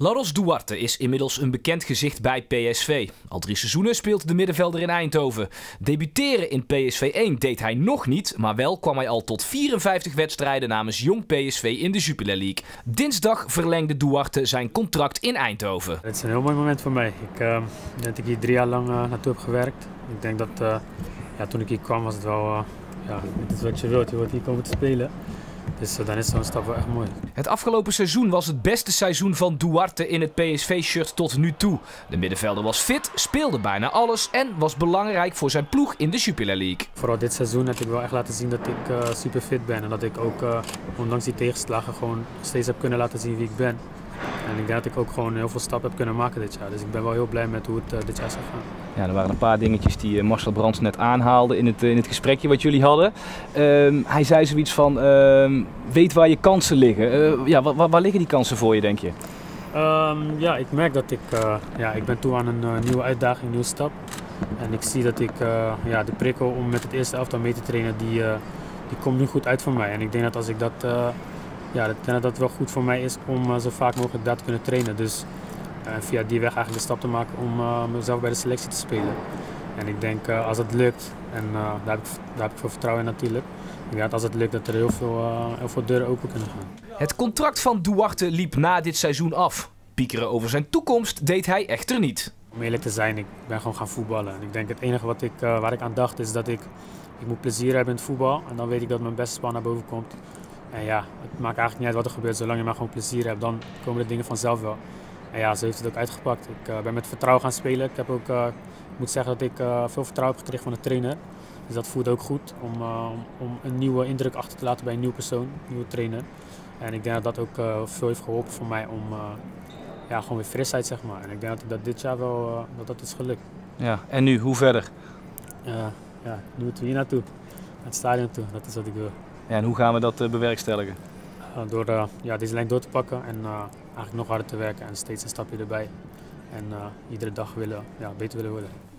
Laros Duarte is inmiddels een bekend gezicht bij PSV. Al 3 seizoenen speelt de middenvelder in Eindhoven. Debuteren in PSV 1 deed hij nog niet, maar wel kwam hij al tot 54 wedstrijden namens Jong PSV in de Jupiler League. Dinsdag verlengde Duarte zijn contract in Eindhoven. Het is een heel mooi moment voor mij. Ik denk dat ik hier 3 jaar lang naartoe heb gewerkt. Ik denk dat toen ik hier kwam was het wel, dit is wat je wilt. Je wilt hier komen te spelen. Dus dan is zo'n stap wel echt mooi. Het afgelopen seizoen was het beste seizoen van Duarte in het PSV-shirt tot nu toe. De middenvelder was fit, speelde bijna alles en was belangrijk voor zijn ploeg in de Jupiler League. Vooral dit seizoen heb ik wel echt laten zien dat ik super fit ben. En dat ik ook, ondanks die tegenslagen, gewoon steeds heb kunnen laten zien wie ik ben. En ik denk dat ik ook gewoon heel veel stappen heb kunnen maken dit jaar. Dus ik ben wel heel blij met hoe het dit jaar is gegaan. Ja, er waren een paar dingetjes die Marcel Brands net aanhaalde in het gesprekje wat jullie hadden. Hij zei zoiets van, weet waar je kansen liggen. Waar liggen die kansen voor je, denk je? Ik merk dat ik ben toe aan een nieuwe uitdaging, een nieuwe stap. En ik zie dat de prikkel om met het eerste elftal mee te trainen, die komt nu goed uit voor mij. En ik denk dat als ik dat het wel goed voor mij is om zo vaak mogelijk daar te kunnen trainen. Dus via die weg eigenlijk de stap te maken om mezelf bij de selectie te spelen. En ik denk als het lukt, en daar heb ik veel vertrouwen in natuurlijk. Ik denk dat als het lukt dat er heel veel deuren open kunnen gaan. Het contract van Duarte liep na dit seizoen af. Piekeren over zijn toekomst deed hij echter niet. Om eerlijk te zijn, ik ben gewoon gaan voetballen. En ik denk het enige waar ik aan dacht is dat ik moet plezier hebben in het voetbal. En dan weet ik dat mijn beste spel naar boven komt. En ja, het maakt eigenlijk niet uit wat er gebeurt. Zolang je maar gewoon plezier hebt, dan komen de dingen vanzelf wel. En ja, zo heeft het ook uitgepakt. Ik ben met vertrouwen gaan spelen. Ik moet zeggen dat ik veel vertrouwen heb gekregen van de trainer. Dus dat voelt ook goed om een nieuwe indruk achter te laten bij een nieuwe persoon, een nieuwe trainer. En ik denk dat dat ook veel heeft geholpen voor mij om gewoon weer frisheid, zeg maar. En ik denk dat dit jaar wel dat is gelukt. Ja, en nu, hoe verder? Nu moeten we hier naartoe, naar het stadion toe. Dat is wat ik wil. Ja, en hoe gaan we dat bewerkstelligen? Door deze lijn door te pakken en eigenlijk nog harder te werken en steeds een stapje erbij. En iedere dag beter willen worden.